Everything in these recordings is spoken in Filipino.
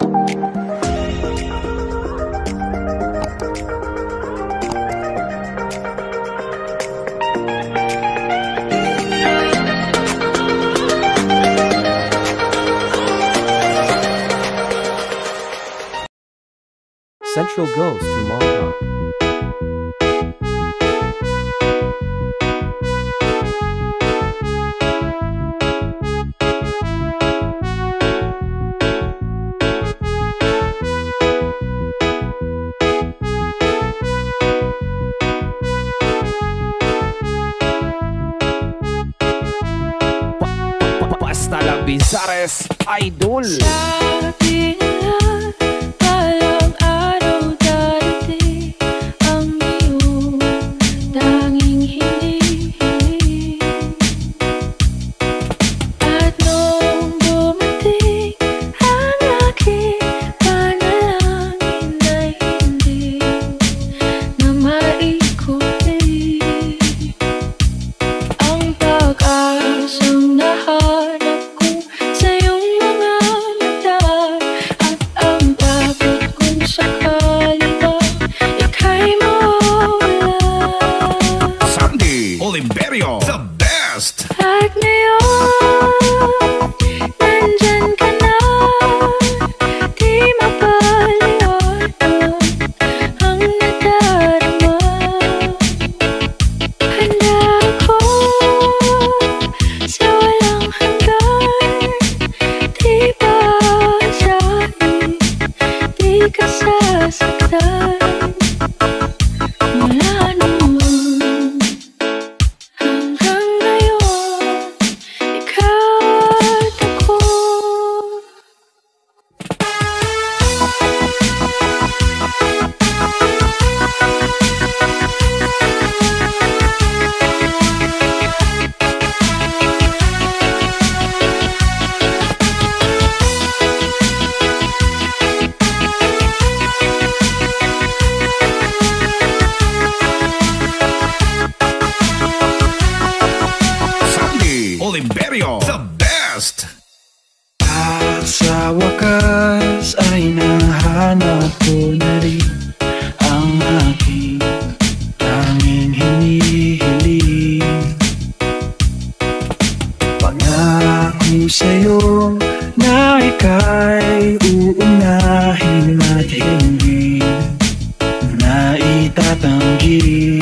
Central goes to Mongkok. Basta lang Bizares Idol. Sabi nila balang araw darating ang iyong tanging hinihiling. At nung dumating ang aking panalangin ay hindi na maikulit ang pag-asang nahanap ko sa iyong mga mata. At ang takot kung sakali ba ika'y mawala. Sandy Oliverio, the best. At ngayon, nandyan ka na, di mapaliwanag ang nadarama. Handa ako sa walang hanggan, di ba sa'kin, di ka sasaktan. Mula noon hanggang ngayon, ikaw at ako. Sandy Oliverio, the best. At sa wakas ay nahanap ko na rin ang aking tanging hinihiling. Pangako sa'yo na ika'y uunahin at hindi na itatanggi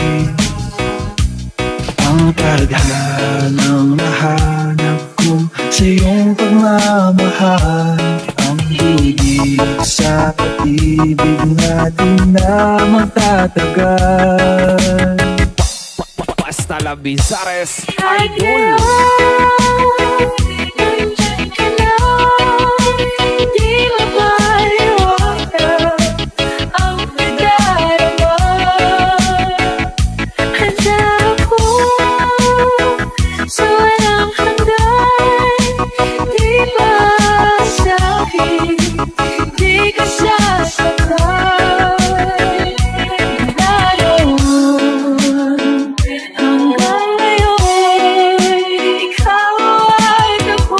ang tadhanang nahanap ko sa iyong pagmamahal. Ang dudig sa pag-ibig natin na magtatagal. Basta lang Bizares At Idol. ngayon, nandyan ka na, di mapaliwanag ang nadarama. Handa ako sa walang hanggan, di ba sa'kin, di ka sasaktan. Mula noon hanggang ngayon, ikaw at ako.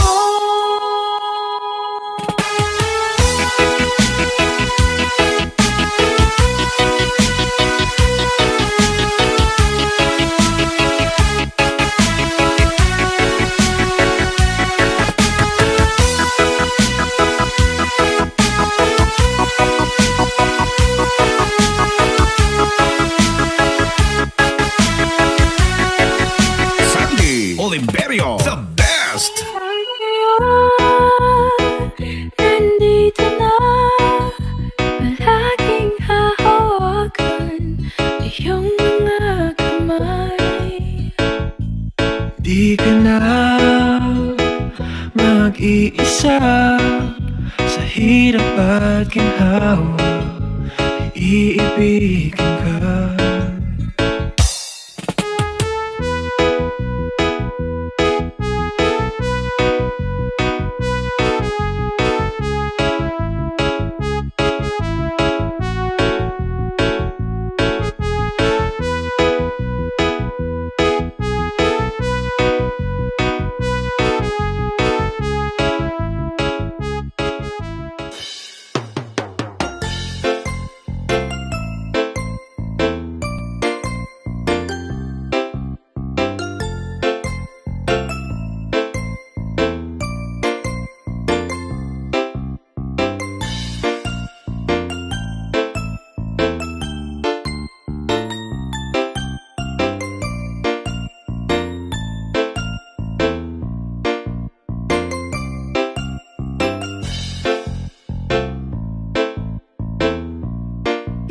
Sandy Oliverio, the best. Nandito na, palaging hahawakan iyong mga kamay. Di ka na mag-iisa sa hirap at ginhawa, iibigin ka.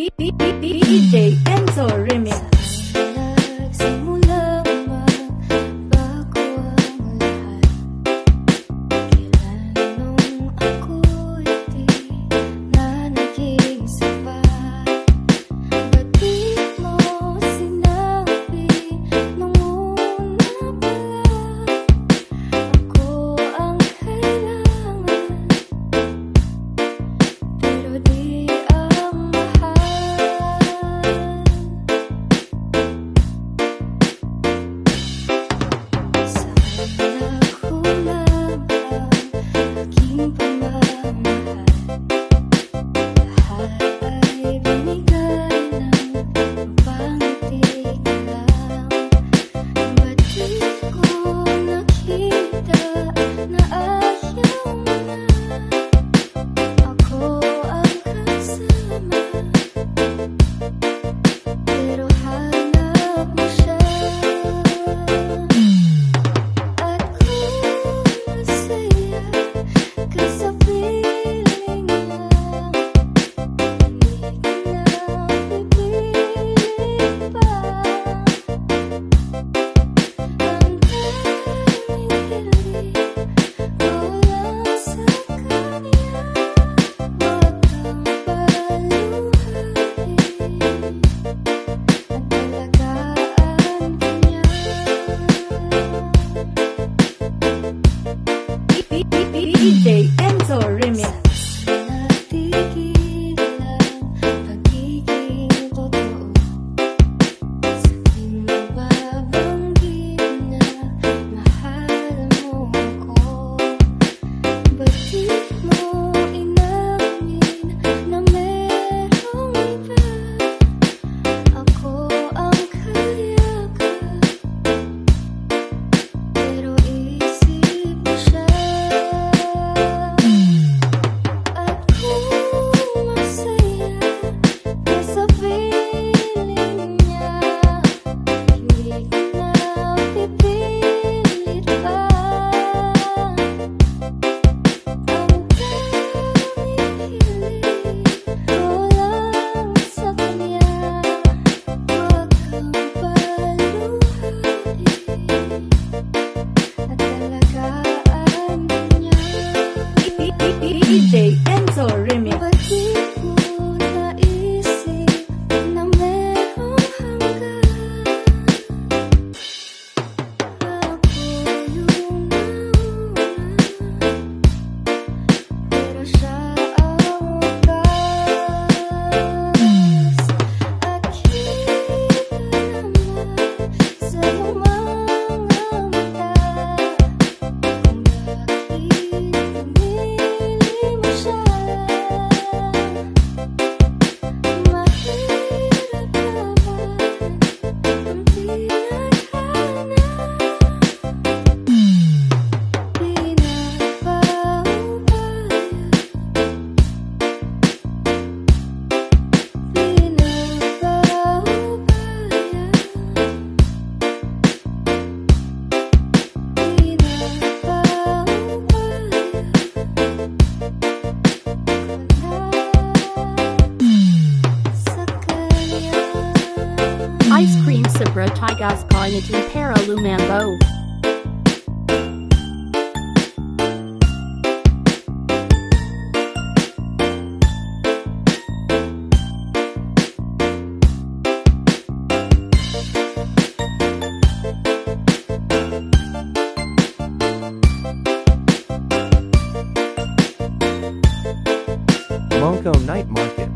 DJ Enzo Remix. DJ Enzo Remix. DJ Enzo Remix. Ice cream Sabra Tigas Carnity Para Lumambo. Monco Night Market.